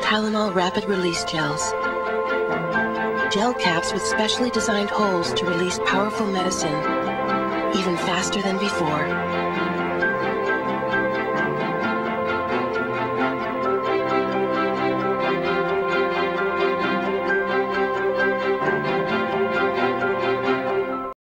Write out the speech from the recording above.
Tylenol rapid release gels. Gel caps with specially designed holes to release powerful medicine, even faster than before.